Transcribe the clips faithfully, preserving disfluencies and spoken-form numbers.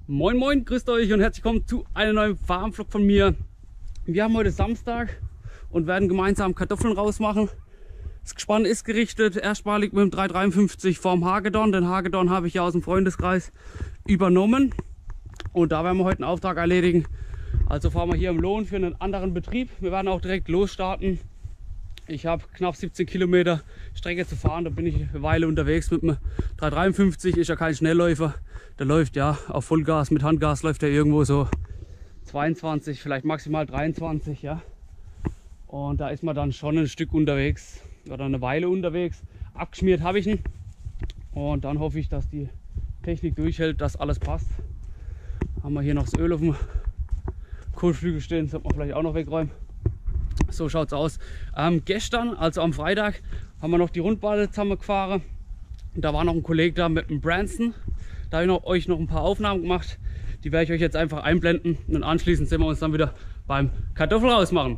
Moin moin, grüßt euch und herzlich willkommen zu einem neuen Farmvlog von mir. Wir haben heute Samstag und werden gemeinsam Kartoffeln rausmachen. Das Gespann ist gerichtet, erstmalig mit dem drei dreiundfünfzig vom Hagedorn. Den Hagedorn habe ich ja aus dem Freundeskreis übernommen und da werden wir heute einen Auftrag erledigen. Also fahren wir hier im Lohn für einen anderen Betrieb. Wir werden auch direkt losstarten. Ich habe knapp siebzehn Kilometer Strecke zu fahren, da bin ich eine Weile unterwegs mit dem drei dreiundfünfzig, ist ja kein Schnellläufer. Der läuft ja auf Vollgas, mit Handgas läuft er irgendwo so zweiundzwanzig, vielleicht maximal dreiundzwanzig, ja. Und da ist man dann schon ein Stück unterwegs oder eine Weile unterwegs. Abgeschmiert habe ich ihn und dann hoffe ich, dass die Technik durchhält, dass alles passt. Haben wir hier noch das Öl auf dem Kotflügel stehen, das sollte man vielleicht auch noch wegräumen. So schaut es aus. Ähm, gestern, also am Freitag, haben wir noch die Rundbahn zusammengefahren. Da war noch ein Kollege da mit dem Branson. Da habe ich noch, euch noch ein paar Aufnahmen gemacht. Die werde ich euch jetzt einfach einblenden. Und anschließend sehen wir uns dann wieder beim Kartoffel rausmachen.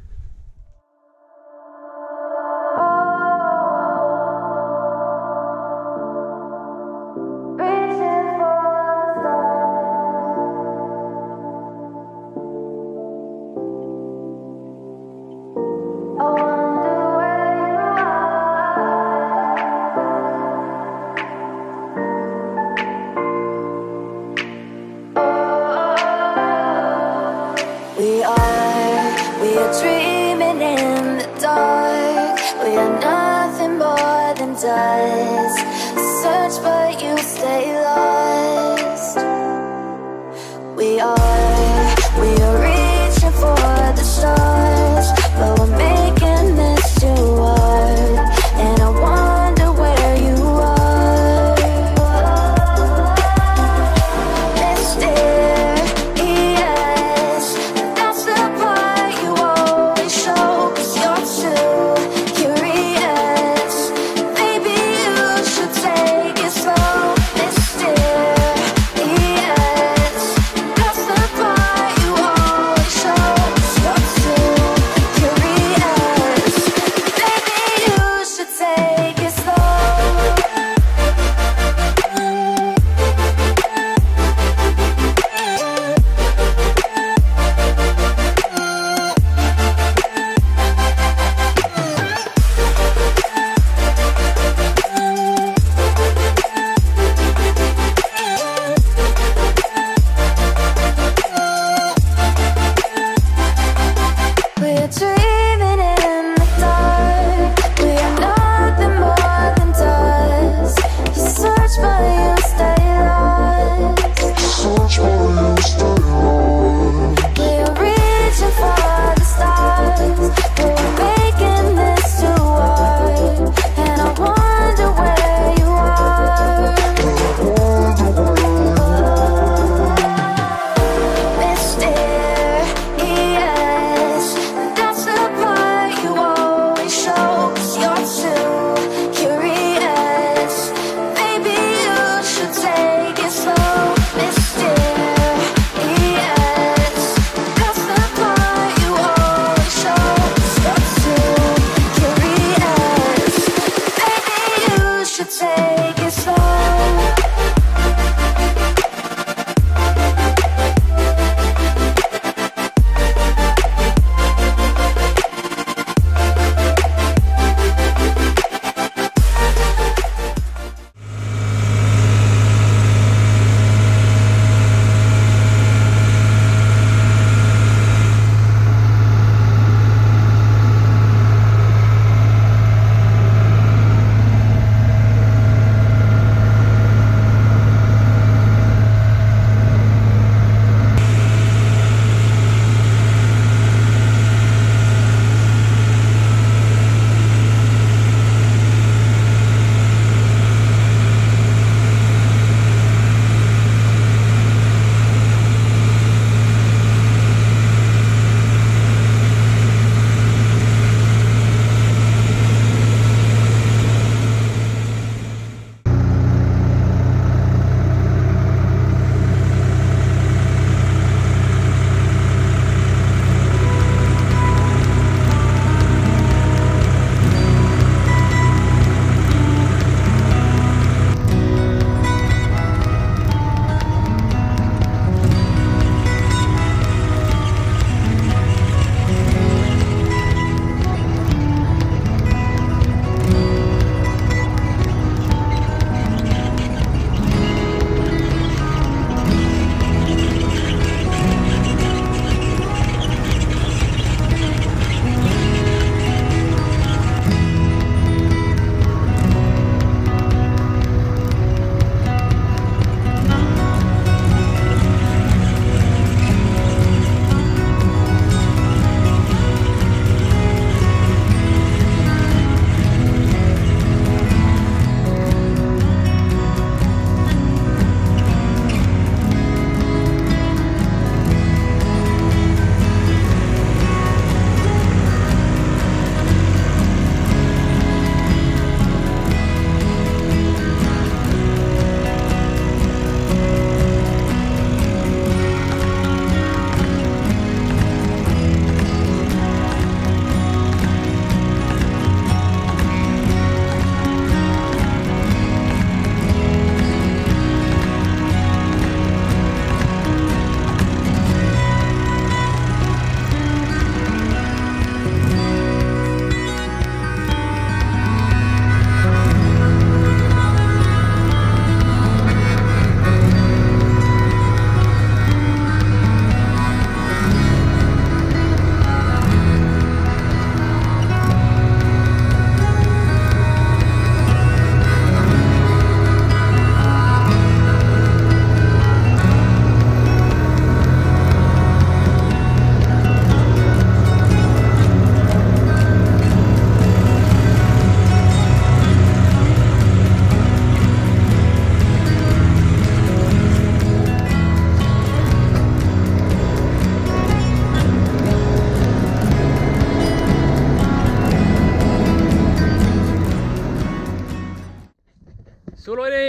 We are, we are dreaming in the dark. We are nothing more than dust. Search but you stay lost. We are, we are reaching for the stars, but we're making this too hard. And I wonder where you are. Mysterious, that's the part you always show. 'Cause you're too curious. Maybe you should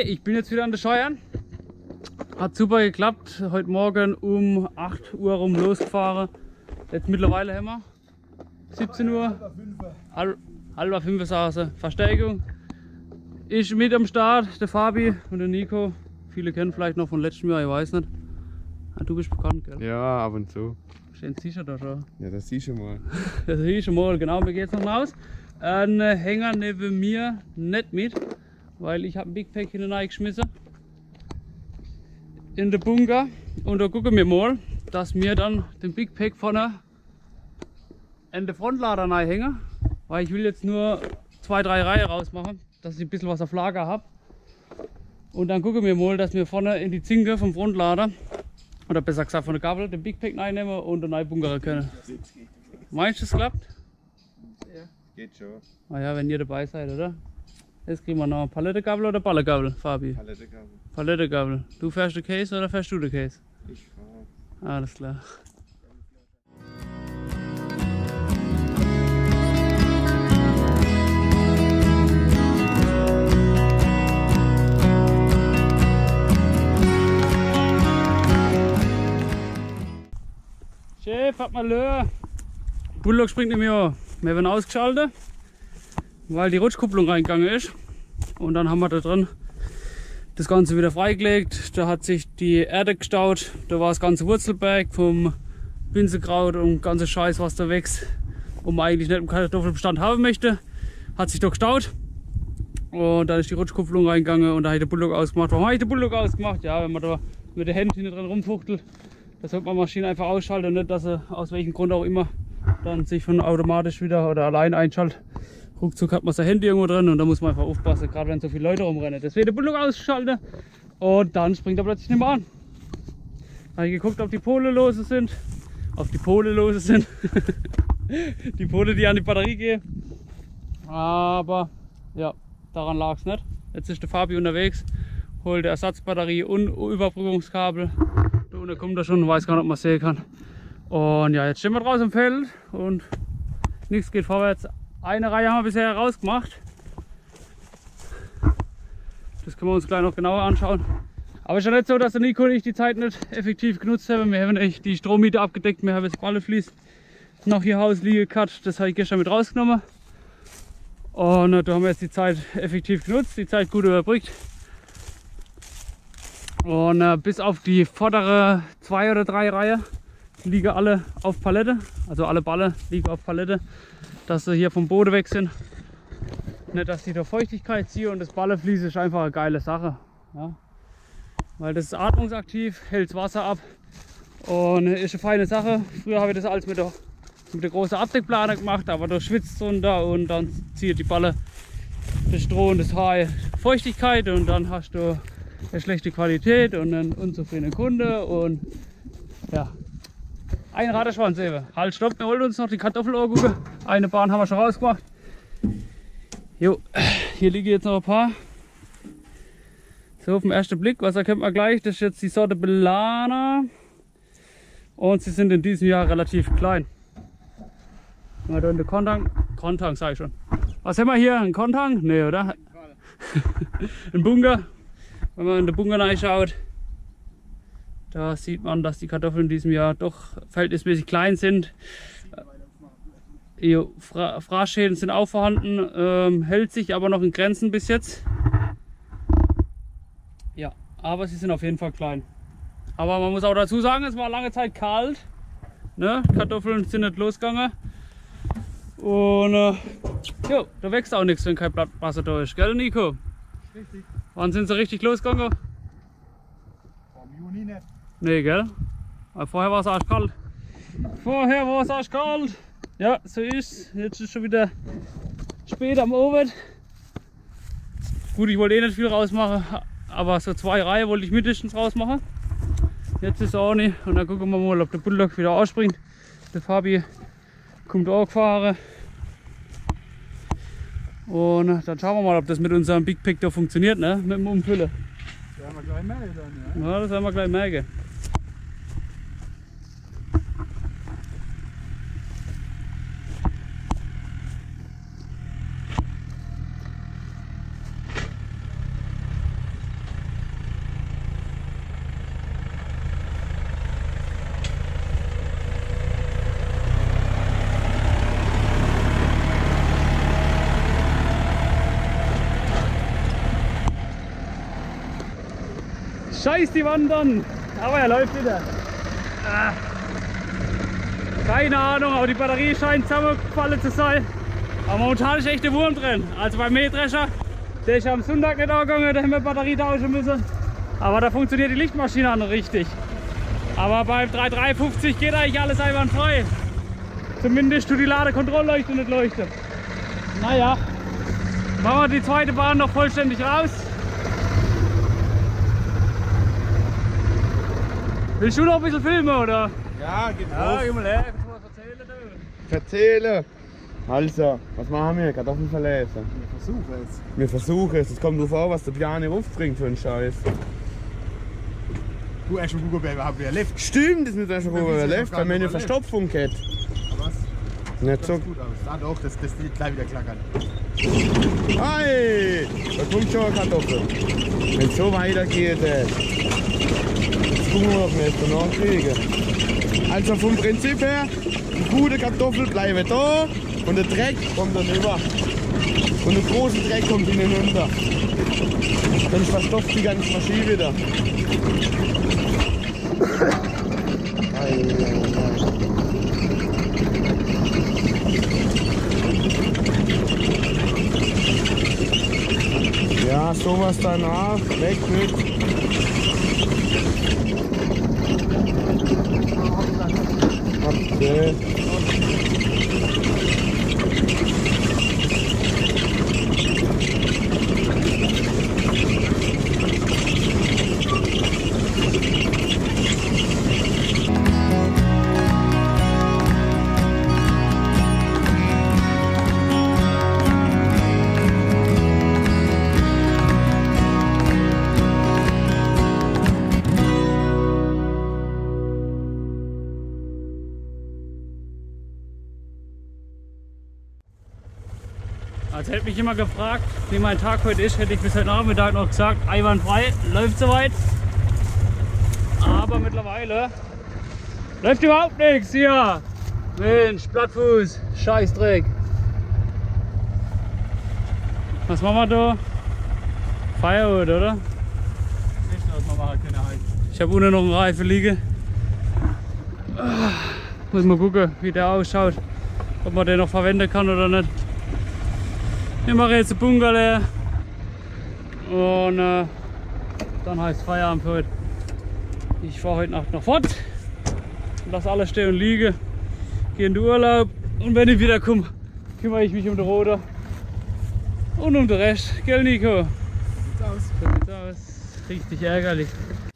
ich bin jetzt wieder an der Scheuern. Hat super geklappt. Heute Morgen um acht Uhr rum losgefahren. Jetzt mittlerweile haben wir siebzehn Uhr. Halb, halb fünf saßen. Verstärkung. Ich mit am Start, der Fabi und der Nico. Viele kennen vielleicht noch von letztem Jahr, ich weiß nicht. Ah, du bist bekannt, gell? Ja, ab und zu. Den siehst du da schon. Ja, das siehst du mal. Das siehst du mal, genau. Mir geht's noch raus. Ein Hänger neben mir nicht mit, weil ich habe ein Big Pack hineingeschmissen in den Bunker. Und da gucken wir mal, dass wir dann den Big Pack vorne in den Frontlader reinhängen, weil ich will jetzt nur zwei, drei Reihen rausmachen, dass ich ein bisschen was auf Lager habe. Und dann gucken wir mal, dass wir vorne in die Zinke vom Frontlader, oder besser gesagt von der Gabel, den Big Pack reinnehmen und den reinbunkern können. Meinst du, das klappt? Ja, geht schon. Ah ja, wenn ihr dabei seid, oder? Jetzt kriegen wir noch eine Palettegabel oder Ballergabel, Fabi? Palettegabel. Palettegabel. Du fährst den Case oder fährst du den Case? Ich fahr. Alles klar. Chef, hat mal Löhr. Bulldog springt nicht mehr. Wir werden ausgeschaltet, weil die Rutschkupplung reingegangen ist. Und dann haben wir da drin das Ganze wieder freigelegt. Da hat sich die Erde gestaut. Da war das ganze Wurzelberg vom Pinselkraut und ganze Scheiß, was da wächst, und man eigentlich nicht im Kartoffelbestand haben möchte, hat sich da gestaut. Und dann ist die Rutschkupplung reingegangen und da habe ich den Bulldog ausgemacht. Warum habe ich den Bulldog ausgemacht? Ja, wenn man da mit den Händen hinten drin rumfuchtelt, da sollte man die Maschine einfach ausschalten und nicht, dass sie aus welchem Grund auch immer dann sich von automatisch wieder oder allein einschaltet. Ruckzuck hat man sein Handy irgendwo drin und da muss man einfach aufpassen, gerade wenn so viele Leute rumrennen. Deswegen den Bulldog ausschalten und dann springt er plötzlich nicht mehr an. Da habe ich geguckt, ob die Pole lose sind. Auf die Pole lose sind. Die Pole, die an die Batterie gehen. Aber ja, daran lag es nicht. Jetzt ist der Fabi unterwegs, holt die Ersatzbatterie und Überbrückungskabel. Da unten kommt er schon, weiß gar nicht, ob man sehen kann. Und ja, jetzt stehen wir draußen im Feld und nichts geht vorwärts. Eine Reihe haben wir bisher rausgemacht. Das können wir uns gleich noch genauer anschauen. Aber es ist ja nicht so, dass der Nico und ich die Zeit nicht effektiv genutzt haben. Wir haben echt die Strommiete abgedeckt. Wir haben das Balleflies noch hier Haus liegen gehabt. Das habe ich gestern mit rausgenommen. Und da haben wir jetzt die Zeit effektiv genutzt, die Zeit gut überbrückt. Und äh, bis auf die vordere zwei oder drei Reihe liegen alle auf Palette. Also alle Balle liegen auf Palette, dass sie hier vom Boden weg sind. Nicht, dass die da Feuchtigkeit ziehen, und das Balleflies ist einfach eine geile Sache. Ja? Weil das ist atmungsaktiv, hält das Wasser ab und ist eine feine Sache. Früher habe ich das alles mit der, mit der großen Abdeckplane gemacht, aber da schwitzt es runter und dann zieht die Balle das Stroh und das Haar Feuchtigkeit und dann hast du eine schlechte Qualität und einen unzufriedenen Kunde und ja. Ein Radarschwanz eben. Halt, stopp, wir holen uns noch die Kartoffelohr gucken. Eine Bahn haben wir schon rausgemacht. Jo, hier liegen jetzt noch ein paar. So, auf den ersten Blick, was erkennt man gleich? Das ist jetzt die Sorte Belana. Und sie sind in diesem Jahr relativ klein. Wenn wir da in den Kontang, Kontang sage ich schon. Was haben wir hier? Ein Kontang? Ne, oder? Ein Bunker. Wenn man in den Bunker reinschaut, da sieht man, dass die Kartoffeln in diesem Jahr doch verhältnismäßig klein sind. Jo, Fra Fraßschäden sind auch vorhanden, ähm, hält sich aber noch in Grenzen bis jetzt. Ja, aber sie sind auf jeden Fall klein. Aber man muss auch dazu sagen, es war lange Zeit kalt. Ne? Kartoffeln sind nicht losgegangen. Und äh, jo, da wächst auch nichts, wenn kein Blattwasser da ist, gell Nico? Richtig. Wann sind sie richtig losgegangen? Im Juni nicht. Nee, gell? Aber vorher war es arschkalt. Vorher war es arschkalt. Ja, so ist. Jetzt ist schon wieder spät am Abend. Gut, ich wollte eh nicht viel rausmachen, aber so zwei Reihen wollte ich mindestens rausmachen. Jetzt ist es auch nicht. Und dann gucken wir mal, ob der Bulldog wieder ausspringt. Der Fabi kommt auch gefahren. Und dann schauen wir mal, ob das mit unserem Big Pack da funktioniert, ne? Mit dem Umfüllen. Das werden wir gleich merken dann, ja? Ja, das werden wir gleich merken. Scheiß die Wand an. Aber er läuft wieder. Ah. Keine Ahnung, aber die Batterie scheint zusammengefallen zu sein. Aber momentan ist echt der Wurm drin. Also beim Mähdrescher, der ist am Sonntag nicht angegangen, da haben wir Batterie tauschen müssen. Aber da funktioniert die Lichtmaschine auch noch richtig. Aber beim drei drei fünfzig geht eigentlich alles einwandfrei. Zumindest tut die Ladekontrollleuchte nicht leuchten. Naja, machen wir die zweite Bahn noch vollständig raus. Willst du noch ein bisschen filmen, oder? Ja, geht Ja, los. geh mal her, kannst du was erzählen, du? Erzählen! Also, was machen wir? Kartoffeln verlesen. Wir versuchen es. Wir versuchen es. Es kommt drauf an, was der Piani aufbringt für einen Scheiß. Du hast schon Google überhaupt wieder Lift. Stimmt, das ist nicht schon Ja, gut wieso erlebt, noch weil wir eine gar nicht Verstopfung hat. Was? Nicht so. Sieht gut aus. Ah doch, das, das sieht gleich wieder klackern. Hey! Da kommt schon eine Kartoffel. Wenn es so weitergeht, ey. Jetzt gucken wir, ob wir es danach kriegen. Also vom Prinzip her, die gute Kartoffel bleiben da und der Dreck kommt dann rüber. Und der große Dreck kommt innen runter. Dann verstopft die ganze Maschine wieder. Ei, ei, ei. Ja, sowas danach, weg mit. Okay. Also hätte mich jemand gefragt, wie mein Tag heute ist, hätte ich bis heute Nachmittag noch gesagt, einwandfrei, läuft soweit. Aber mittlerweile läuft überhaupt nichts hier. Mensch, Plattfuß, Scheißdreck. Was machen wir da? Feierabend, oder? Nicht, was man machen können halt. Ich habe unten noch einen Reifen liegen. Muss mal gucken, wie der ausschaut. Ob man den noch verwenden kann oder nicht. Ich mache jetzt den Bunker leer. Und äh, dann heißt Feierabend für heute. Ich fahre heute Nacht noch fort. Lass alles stehen und liegen. Gehe in den Urlaub. Und wenn ich wieder komme, kümmere ich mich um den Roder. Und um den Rest. Gell, Nico? So sieht's aus. So sieht's aus. Richtig ärgerlich.